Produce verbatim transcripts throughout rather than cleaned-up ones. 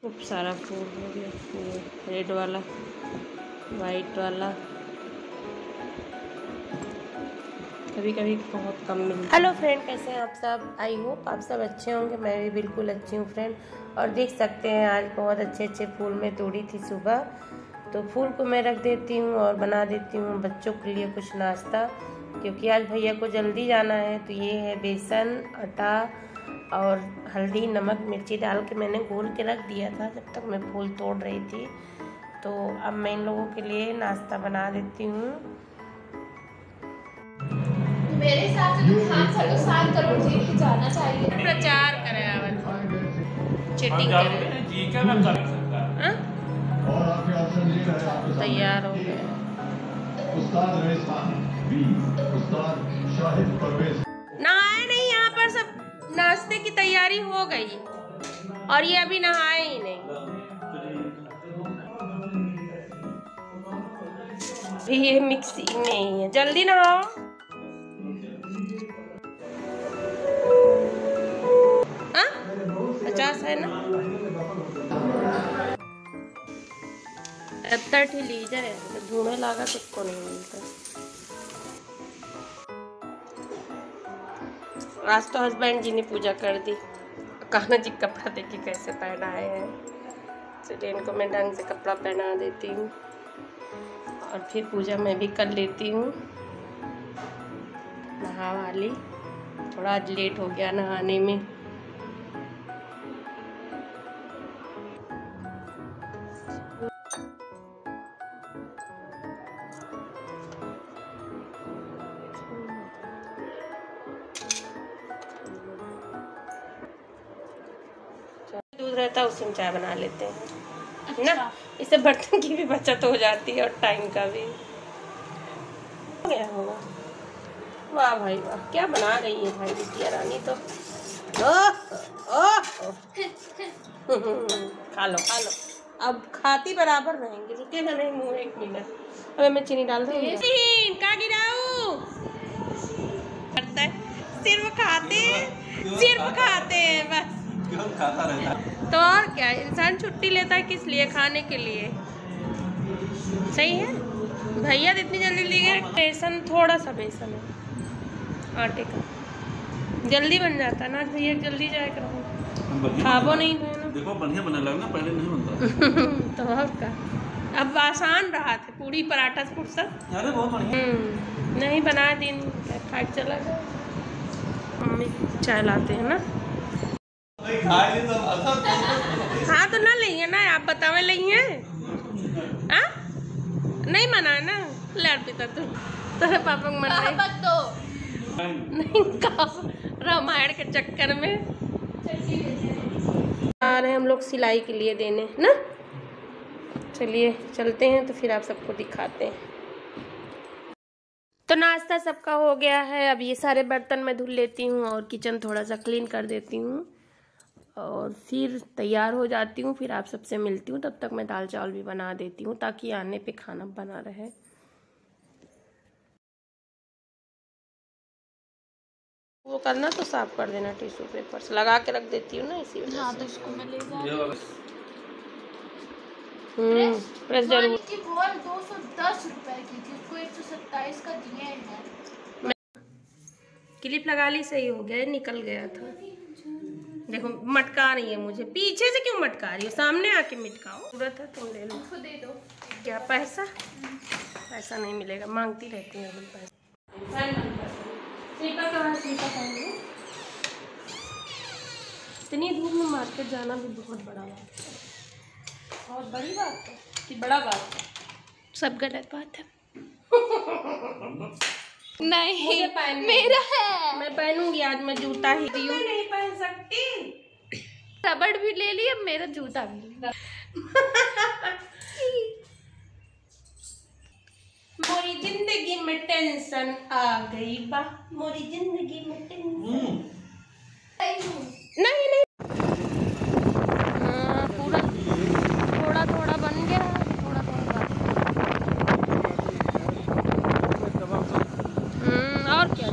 खूब सारा फूल हो गया, ये रेड वाला, वाइट वाला, कभी कभी बहुत कम मिलता है। हेलो फ्रेंड, कैसे हैं आप सब? आई होप आप सब अच्छे होंगे। मैं भी बिल्कुल अच्छी हूँ फ्रेंड। और देख सकते हैं आज बहुत अच्छे अच्छे फूल मैं तोड़ी थी सुबह। तो फूल को मैं रख देती हूँ और बना देती हूँ बच्चों के लिए कुछ नाश्ता, क्योंकि आज भैया को जल्दी जाना है। तो ये है बेसन, आटा और हल्दी, नमक, मिर्ची डाल के मैंने घोल के रख दिया था जब तक मैं फूल तोड़ रही थी। तो अब मैं इन लोगों के लिए नाश्ता बना देती हूँ। मेरे हिसाब से तो खान सर को सात करोड़ जेल में जाना चाहिए। प्रचार करे चीटिंग करे जी का ना कर सकता है। और आपके ऑप्शन ये है, आप तैयार हो गए। उस्ताद रईस खान भी, उस्ताद शाहिद परवेज नहाए नहीं। यहाँ पर सब नाश्ते की तैयारी हो गई और ये अभी नहाए ही नहीं। ये मिक्सी में ही है, जल्दी नहाओ। पचास है ना, अब तक ही ली जाए। ढूंढने लगा किसको नहीं मिलता। आज तो हस्बैंड जी ने पूजा कर दी। कान्हा जी कपड़ा देखिए कैसे पहनाए हैं। चलिए इनको मैं ढंग से कपड़ा पहना देती हूँ और फिर पूजा मैं भी कर लेती हूँ। नहा वाली, थोड़ा आज लेट हो गया नहाने में। दूध रहता है, उससे हम चाय बना लेते हैं। अच्छा। ना इससे बर्तन की भी बचत हो जाती है और टाइम का भी। क्या होगा? वाह भाई वाह, क्या बना रही है भाई बिटिया रानी। तो ओह ओह खा लो खा लो। अब खाती बराबर रहेंगे, रुकेगा नहीं मुँह एक मिनट। अब मैं चीनी डाल दूँगी। क्या गिराऊं? करता है, सिर्फ खाते सिर्फ खाते हैं बस। खाता रहता है। तो और क्या, इंसान छुट्टी लेता है किस लिए? खाने के लिए। सही है। भैया इतनी जल्दी ले गए। बेसन, थोड़ा सा बेसन है आटे का, जल्दी बन जाता है ना। भैया जल्दी जाए करो, खाबो नहीं है। देखो बढ़िया बनने लगा ना, पहले नहीं बनता। तो और क्या, अब आसान रहा था पूरी पराठा फुर्सत। अरे बहुत बढ़िया। नहीं बना दिन खा के चला गया। मम्मी चाय लाते हैं ना। हाँ तो ना लेंगे ना, आप बतावे लेंगे। आ? नहीं मना है ना। ले पिता तू तेरे पापा को मना दो नहीं का रामायण के चक्कर में आ रहे हम लोग सिलाई के लिए देने ना। चलिए चलते हैं तो फिर आप सबको दिखाते हैं। तो नाश्ता सबका हो गया है। अब ये सारे बर्तन मैं धुल लेती हूँ और किचन थोड़ा सा क्लीन कर देती हूँ और फिर तैयार हो जाती हूँ। फिर आप सबसे मिलती हूँ। तब तक मैं दाल चावल भी बना देती हूँ ताकि आने पे खाना बना रहे। वो करना तो साफ कर देना, टिश्यू पेपर से लगा के रख देती हूँ ना, इसी वजह से। हाँ, तो इसको मैं ले जाऊँ। हम्म प्रेस जरूर। दो सौ दस रुपए की थी, उसको एक सौ सत्ताईस का दिए हैं। क्लिप लगा ली, सही हो गया, निकल गया था। देखो मटका रही है मुझे, पीछे से क्यों मटका रही हो? सामने आके मिटकाओ। जरूरत है तुम ले लो। उसको दे दो। क्या पैसा? पैसा नहीं मिलेगा, मांगती रहती है पैसा। सीता कहाँ? सीता कहाँ? इतनी धूप में मार्केट जाना भी बहुत बड़ा बात है। बहुत बड़ी बात है कि बड़ा बात है? सब गलत बात है। नहीं मुझे पहन मेरा है, मैं पहनूंगी आज। मैं जूता ही दी हूँ, नहीं पहन सकती। रबड़ भी ले लिया, मेरा जूता भी। मोरी जिंदगी में टेंशन आ गई बा, मोरी जिंदगी में टेंशन। नहीं नहीं हाँ, पूरा थोड़ा थोड़ा बन गया, थोड़ा थोड़ा हम्म और क्या।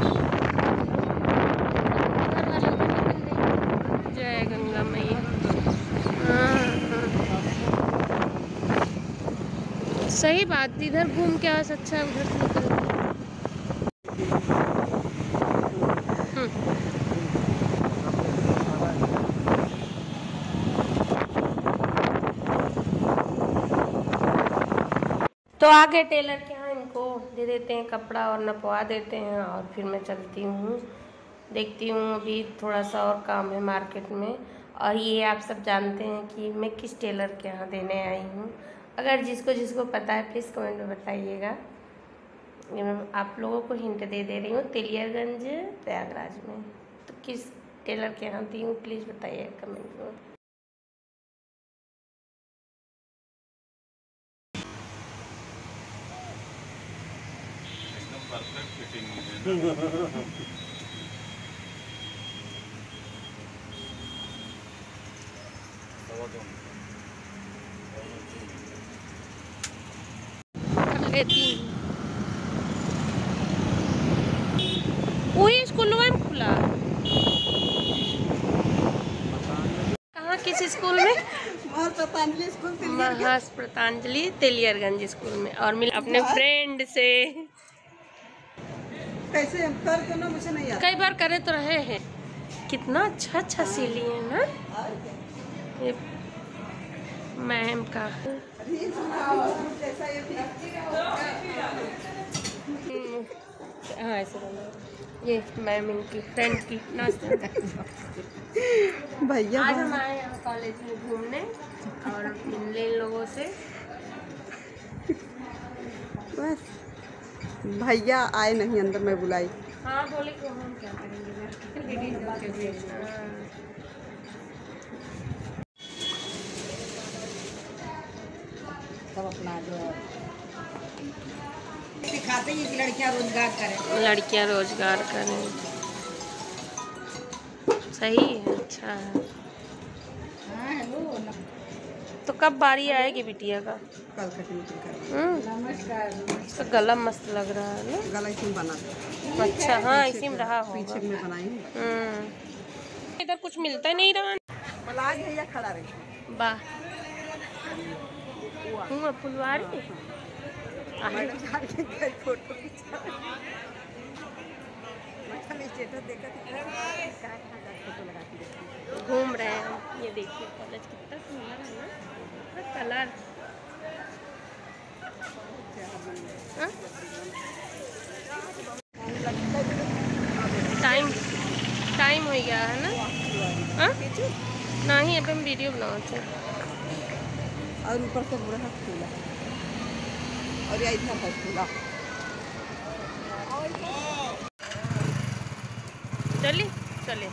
जय गंगा मैया। हाँ हाँ सही बात, इधर घूम के आवाज अच्छा है, उधर निकल। तो आगे टेलर के यहाँ इनको दे देते हैं कपड़ा और नपवा देते हैं, और फिर मैं चलती हूँ, देखती हूँ। अभी थोड़ा सा और काम है मार्केट में। और ये आप सब जानते हैं कि मैं किस टेलर के यहाँ देने आई हूँ। अगर जिसको जिसको पता है प्लीज़ कमेंट में बताइएगा। ये मैं आप लोगों को हिंट दे दे रही हूँ, तेलियरगंज प्रयागराज में। तो किस टेलर के यहाँ दी हूँ प्लीज़ बताइएगा कमेंट में। परफेक्ट फिटिंग है। लेती वही स्कूल में खुला। कहाँ किस स्कूल में? पतंजलि स्कूल महास पतंजलि तेलियरगंज स्कूल में। और मिल अपने फ्रेंड से कैसे कर तो ना, मुझे नहीं आता। कई बार करे तो रहे हैं। कितना अच्छा अच्छा सिली है ना ये मैम का। हाँ ऐसे ये मैम इनकी फ्रेंड की नाश्ता। भैया आज हम आए यहाँ कॉलेज में घूमने और मिलने इन लोगों से। बस भैया आए नहीं, अंदर में बुलाई। हाँ बोले कि हम क्या करेंगे। सब अपना जो सिखाते हैं कि लड़कियां रोजगार करें। लड़कियां रोजगार करें, सही है, अच्छा है। हाँ हेलो। तो कब बारी आएगी बिटिया का? कल कटिंग कर। हम्म, इसका गला मस्त लग रहा है ना। गला इसी में बना। अच्छा हाँ इसी में रहा होगा। पीछे में बनाई हूँ। हम्म, इधर कुछ मिलता ही नहीं रहा। पलाज भैया खड़ा रहे। वाह हूँ फुलवारी। मैडम झाड़ के गए फोटो खिंचा। मतलब स्टेटस देखा था फोटो लगा के घूम रहे हैं। ये देखिए कॉलेज कितना सुंदर है ना, कलर। टाइम टाइम हो गया है ना। हाँ नहीं अब हम वीडियो बनाते हैं। और ऊपर से पूरा फूला और ये इतना फूला। चलिए चलिए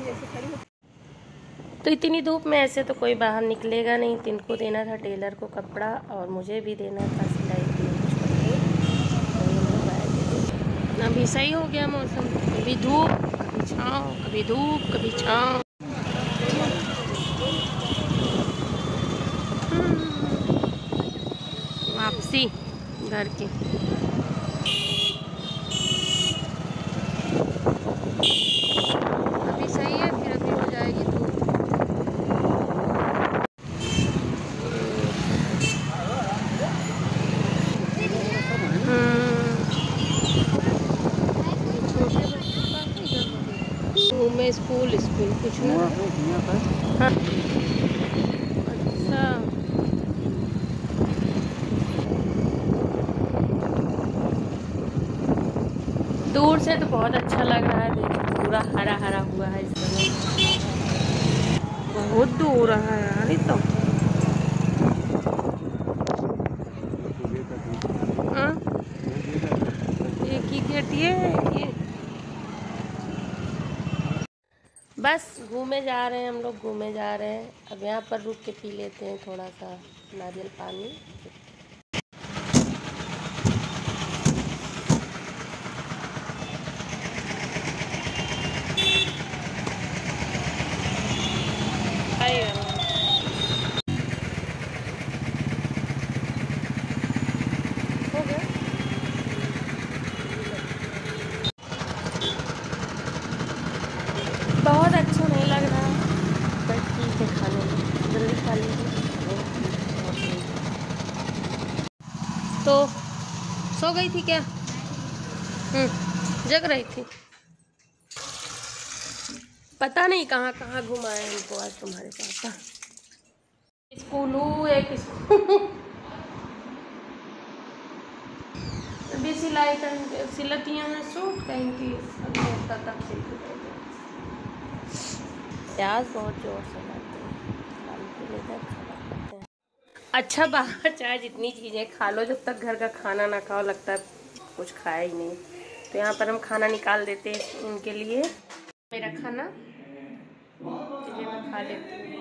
तो इतनी धूप में ऐसे तो कोई बाहर निकलेगा नहीं। तो इनको देना था टेलर को कपड़ा और मुझे भी देना था सिलाई के कुछ कपड़े। अभी सही हो गया मौसम, कभी धूप कभी छाँव, कभी धूप कभी छाँव। वापसी घर की। अभी सही है, फिर अभी हो जाएगी धूप। में स्कूल स्कूल कुछ ना। हाँ अच्छा दूर से तो बहुत अच्छा लग रहा है। देखिए पूरा हरा हरा हुआ है इस समय। बहुत दूर है यार ये तो। हाँ एक ही गेट ये है ये। बस घूमे जा रहे हैं हम लोग, घूमे जा रहे हैं। अब यहाँ पर रुक के पी लेते हैं थोड़ा सा नारियल पानी। हो गया बहुत अच्छा नहीं लग रहा बट ठीक है, खाने में जल्दी खा लीजिए। तो सो गई थी क्या? हम्म, जग रही थी। पता नहीं कहाँ कहाँ घुमाए हमको आज तुम्हारे पापा। स्कूल एक स्कूल अभी सिलाई कर सिलतियाँ हैं सूट कहीं की अभी तक सिलती प्याज बहुत जोर से डालते हैं। अच्छा बाहर चाहे जितनी चीज़ें खा लो, जब तक घर का खाना ना खाओ लगता है कुछ खाया ही नहीं। तो यहाँ पर हम खाना निकाल देते हैं उनके लिए। मेरा खाना चलिए मैं खा लेती हूँ।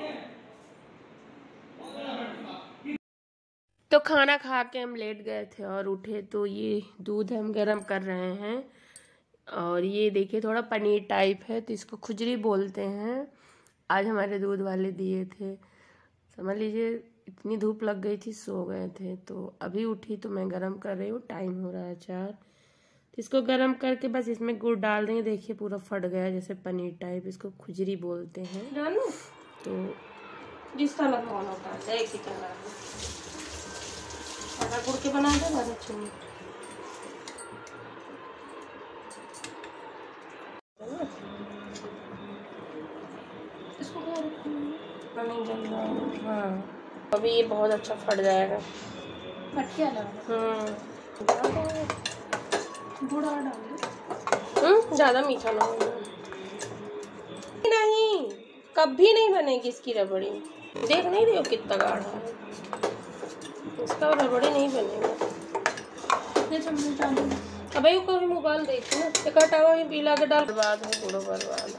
तो खाना खा के हम लेट गए थे और उठे तो ये दूध हम गरम कर रहे हैं। और ये देखिए थोड़ा पनीर टाइप है तो इसको खुजरी बोलते हैं। आज हमारे दूध वाले दिए थे, समझ लीजिए इतनी धूप लग गई थी, सो गए थे। तो अभी उठी तो मैं गरम कर रही हूँ, टाइम हो रहा है चार। तो इसको गरम करके बस इसमें गुड़ डाल देंगे। देखिए पूरा फट गया जैसे पनीर टाइप, इसको खुजरी बोलते हैं। डालो तो जिस तरह कौन होता है एक ही तरह गुड़ के बना दे ना चुनी। इसको नहीं जल रहा है। हाँ अभी ये बहुत अच्छा फट जाएगा। फट क्या लगा? हम्म गुड़ और डाल दो। हम्म ज़्यादा मीठा ना हो। नहीं कभी नहीं बनेगी इसकी रबड़ी। देख नहीं रही हो कितना गाढ़ा है इसका, रबड़ी नहीं बनेगा। अब भाई को हम उबाल देती ना, एक हटावा ही पीला के डाल बर्बाद है पूरा बर्बाद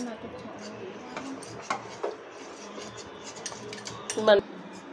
बन।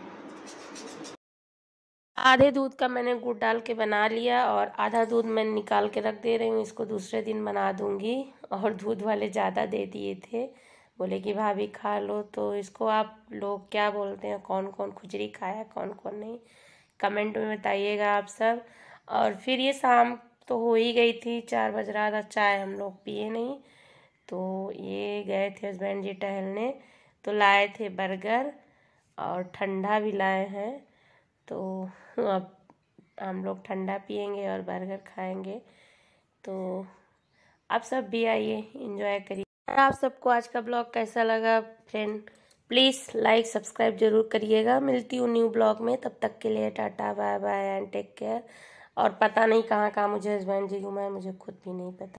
आधे दूध का मैंने गुड़ डाल के बना लिया और आधा दूध मैंने निकाल के रख दे रही हूँ, इसको दूसरे दिन बना दूंगी। और दूध वाले ज़्यादा दे दिए थे, बोले कि भाभी खा लो। तो इसको आप लोग क्या बोलते हैं, कौन कौन खुजरी खाया कौन कौन नहीं, कमेंट में बताइएगा आप सब। और फिर ये शाम तो हो ही गई थी, चार बज रहा था, चाय हम लोग पिए नहीं। तो ये गए थे हस्बैंड जी टहलने, तो लाए थे बर्गर और ठंडा भी लाए हैं। तो अब हम लोग ठंडा पियेंगे और बर्गर खाएंगे। तो आप सब भी आइए एंजॉय करिए। आप सबको आज का ब्लॉग कैसा लगा फ्रेंड, प्लीज़ लाइक सब्सक्राइब जरूर करिएगा। मिलती हूँ न्यू ब्लॉग में, तब तक के लिए tata bye bye and take care. और पता नहीं कहाँ कहाँ मुझे हस्बैंड जी घुमाए, मुझे खुद भी नहीं पता।